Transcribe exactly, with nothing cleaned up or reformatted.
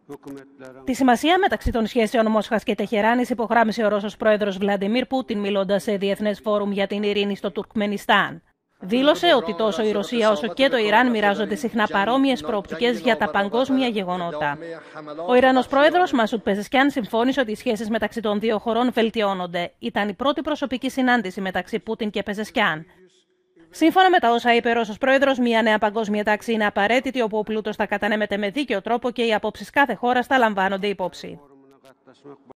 Τη σημασία μεταξύ των σχέσεων Μόσχας και Τεχεράνης υπογράμμισε ο Ρώσος πρόεδρος Βλαντιμίρ Πούτιν μιλώντας σε διεθνές φόρουμ για την ειρήνη στο Τουρκμενιστάν. Δήλωσε ότι τόσο η Ρωσία όσο και το Ιράν μοιράζονται συχνά παρόμοιες προοπτικές για τα παγκόσμια γεγονότα. Ο Ιρανός πρόεδρος Μασούτ Πεζεσκιάν συμφώνησε ότι οι σχέσεις μεταξύ των δύο χωρών βελτιώνονται. Ήταν η πρώτη προσωπική συνάντηση μεταξύ Πούτιν και Πεζεσκιάν. Σύμφωνα με τα όσα είπε ο Ρώσος πρόεδρος, μια νέα παγκόσμια τάξη είναι απαραίτητη, όπου ο πλούτος θα κατανέμεται με δίκαιο τρόπο και οι απόψεις κάθε χώρας θα λαμβάνονται υπόψη.